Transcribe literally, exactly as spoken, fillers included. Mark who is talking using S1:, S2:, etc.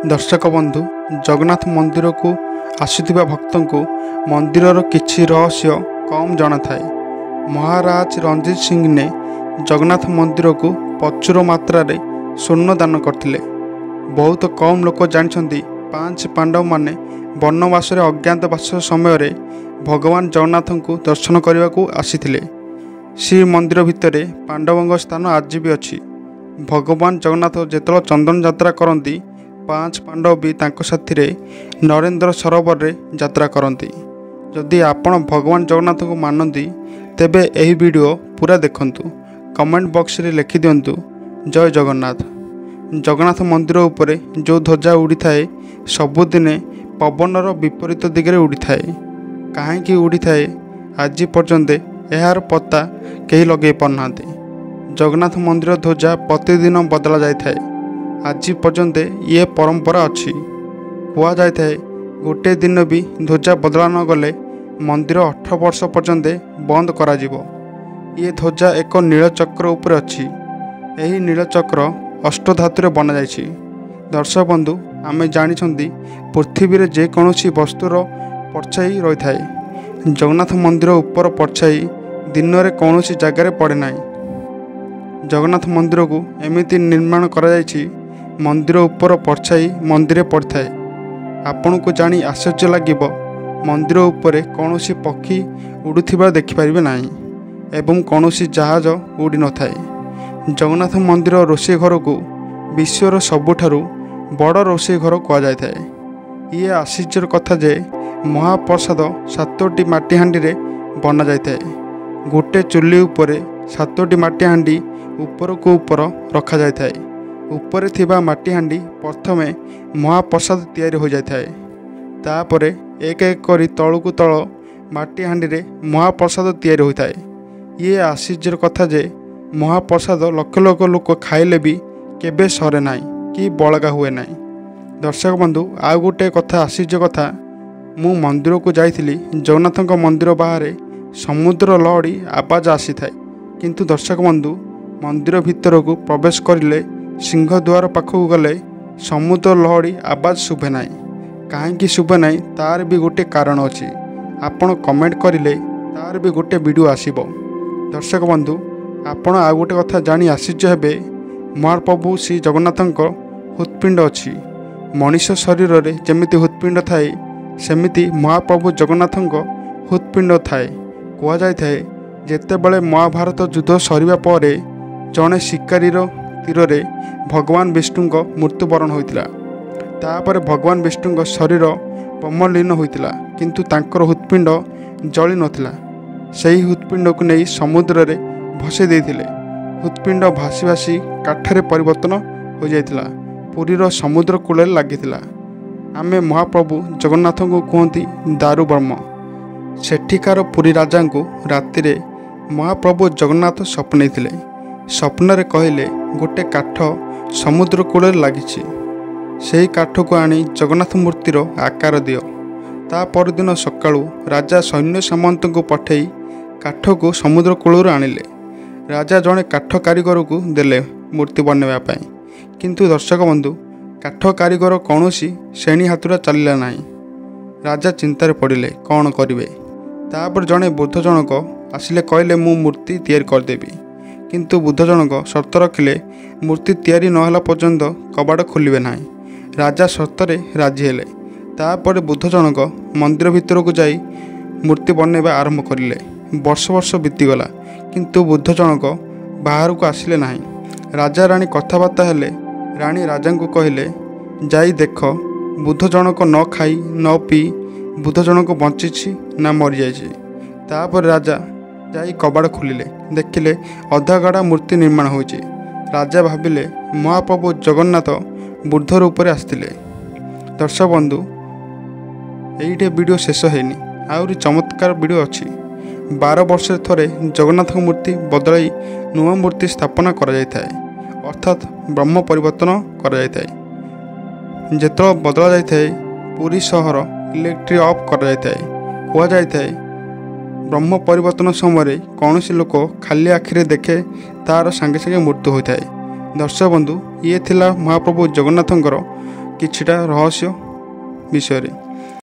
S1: दर्शक बंधु जगन्नाथ मंदिर को आसुवा भक्त को मंदिर किछि रहस्य कम जना थाए। महाराज रणजीत सिंह ने जगन्नाथ मंदिर को प्रचुर मात्रा रे स्वर्ण दान करथिले। बहुत कम लोक जानछंती पांच पांडव माने वनवास रे अज्ञातवास समय रे भगवान जगन्नाथ को दर्शन करने को आसीथिले। श्री मंदिर भितरे पांडवों स्थान आज भी अच्छी। भगवान जगन्नाथ जेतल चंदन यात्रा करती पांच पांडव भी तांको साथी रे नरेंद्र सरोवर रे यात्रा करती। जदि आपण भगवान जगन्नाथ को मानती तेबे एही वीडियो पूरा देखंतु। कमेंट बॉक्स रे लिखि दियंतु जय जगन्नाथ। जगन्नाथ मंदिर उपरे जो ध्वजा उड़ी थाए सबुदिने पवनर विपरीत दिगरे उड़ी थाए। काहेकि उड़ी थाए आज पर्यंत यार पता कहीं लगे पारना। जगन्नाथ मंदिर ध्वजा प्रतिदिन बदला जाए थाए। आज पर्यंत ये परंपरा अच्छी। कुआ जाए थाए गोटे दिन भी ध्वजा बदला न गले मंदिर अठारह वर्ष पर्यंत बंद करा जिवो। ये ध्वजा एक नीलचक्र उपर अच्छी। यही नीलचक्र अष्टधातु बना जाइछि। दर्शक बंधु आमे जानिछंती पृथ्वी रे जे कोनोसी वस्तुर परछाई रही थाए। जगन्नाथ मंदिर उपर परछाई दिन में कौन सी जगार पड़े ना। जगन्नाथ मंदिर को एमती निर्माण करा जाइछि मंदिर उपर परछाई मंदिर पड़ थाए। आपण को जानी आश्चर्य लगिबो मंदिर उपरे कौन सी पक्षी उड़ुथिबा देखि परिबे नाही एवं कौन सी जहाज उड़ी न थाए। जगन्नाथ मंदिर रोषे घर को विश्वर सबुठारु बड़ रोषे घर कह जाय थाए। ये आश्चर्य कथा जे महाप्रसाद सातोटी माटी हांडी रे बना जाय थाए। गोटे चुली उपरे सातोटी माटी हांडी ऊपर को ऊपर रखा जाय थाए। ऊपर थिबा माटी हांडी प्रथमे महाप्रसाद तैयारी हो जाय थाए। तापरे एक एक करी तळु को तळ माटी हांडी रे महाप्रसाद तैयारी होय थाए। ये आश्चर्य कथा जे महाप्रसाद लक्ष लक्ष लोक खाइले भी केबे सरे नाई कि बळगा हुए नाई। दर्शक बंधु आ गोटे कथा आश्चर्य कथा मु मंदिर को जाइथिली। जगन्नाथ मंदिर बाहर समुद्र लहड़ी आवाज आसी थाए। किंतु दर्शक बंधु मंदिर भितर को प्रवेश करिले सिंह द्वार पाखक गले समुद्र लहड़ी आवाज शुभे नाई। कहीं शुभे नाई तार भी गोटे कारण अच्छी। आपण कमेंट करिले तार भी गोटे वीडियो आसीबो। दर्शक बंधु आपण आ गोटे कथा जानी आश्चर्य हेबे महाप्रभु श्री जगन्नाथଙ୍କ हृत्पिंड अच्छी। मनीष शरीर रे जेमिति हृत्पिंड थाए सेमिति महाप्रभु जगन्नाथଙ୍କ हृत्पिंड थाए। कह जाए थाए जेतेबेले महाभारत युद्ध सरिबा परे जड़े शिकारीर तीर रे भगवान विष्णु मृत्युवरण होइतिला। तापर भगवान विष्णु शरीर पमलीन होइतिला किंतु तांकर हृत्पिंड जली नथिला। सही हृत्पिंड को नहीं समुद्र रे भसे देथिले। हृत्पिंड भासी भासी काठरे परिवर्तन हो जाइतिला। पुरीर समुद्र कूल लागितिला। आमे महाप्रभु जगन्नाथ को कहती दारु ब्रह्म। सेठिकार पुरी राजा को राति रे महाप्रभु जगन्नाथ स्वप्न थे। स्वप्न रे कहले गोटे काठ समुद्र कूल लगी से काठ को आनी जगन्नाथ मूर्तिर आकार दियो। ता परदिन सकाळु राजा सैन्य सामंत को पठे काठ को समुद्र कूल आनिले। राजा जड़े काठ कारीगर को देले मूर्ति बनवा पाई। किंतु दर्शक बंधु काठ कारीगर कौन सी श्रेणी हाथुरा चलला नहीं। राजा चिंतार पड़े कौन करेंगे। तापर जड़े बुद्ध जनक आसिले कहले मु मूर्ति तैयारी करदेवी। किंतु बुद्ध जनक शर्त रखिले मूर्ति तैयारी नहला पर्यंत कबाड़ खोलिबे नाही। राजा शर्तरे राजी हेले। तापर बुद्ध जनक मंदिर भितर को जाई मूर्ति बनवा आरंभ करिले। वर्ष वर्ष बीतीगला किंतु बुद्ध जनक बाहर को आसिले नाही। राजा रानी कथबार्ता हेले। रानी राजा को कहले जाई देख बुद्ध जनक न खाई न पी बुद्ध जनक बंची ना मरी जाइए। तापर राजा जाई कबाड़ खोलिले देखिले अधा गाड़ा मूर्ति निर्माण होइछे। राजा भाविले महाप्रभु जगन्नाथ बुद्ध रूप में आसतिले। दर्शक बंधु एइटे वीडियो शेष हैनी आउरी चमत्कार वीडियो अच्छी। बारह वर्ष थरे जगन्नाथ मूर्ति बदलाई नुआ मूर्ति स्थापना करा जाय थाए। अर्थात ब्रह्म परिवर्तन करा जाय थाए। जेतल बदला जाय थाए पुरी सहर इलेक्ट्रिक ऑफ करा जाय थाए। कह जाय थाए ब्रह्म परिवर्तन समय कौन सी लोक खाली आखिरे देखे तार सांगे सांगे मृत्यु होता है। दर्शक बंधु ये थिला महाप्रभु जगन्नाथंकर किछिटा रहस्य विषय।